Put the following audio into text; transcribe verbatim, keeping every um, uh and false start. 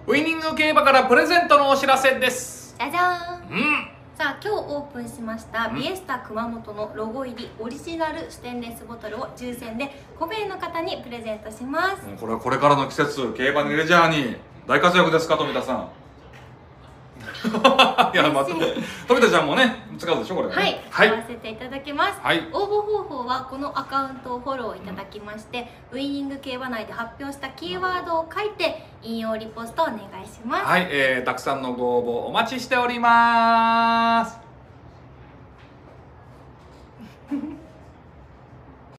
ウイニング競馬からプレゼントのお知らせです。 じゃじゃーん。 うん。 さあ今日オープンしました、 うん、 ビエスタ熊本のロゴ入りオリジナルステンレスボトルを抽選でごめいの方にプレゼントします。 これはこれからの季節、競馬にレジャーに大活躍ですか、富田さん。いや、まあ、富田ちゃんもね使うでしょこれ、ね、 はい、 はい、 使わせていただきます、はい、応募方法はこのアカウントをフォローいただきまして、うん、ウイニング競馬内で発表したキーワードを書いて引用リポストお願いします。 はい、えー、たくさんのご応募お待ちしております。